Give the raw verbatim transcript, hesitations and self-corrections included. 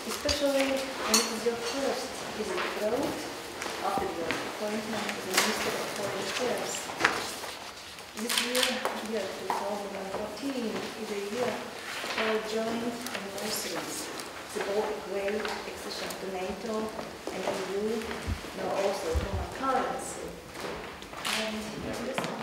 especially when it is your first visit abroad after your appointment as a Minister of Foreign Affairs. This year, year two thousand fourteen, is a year of our joint anniversaries. The both great accession to NATO and E U, now also common currency. And in this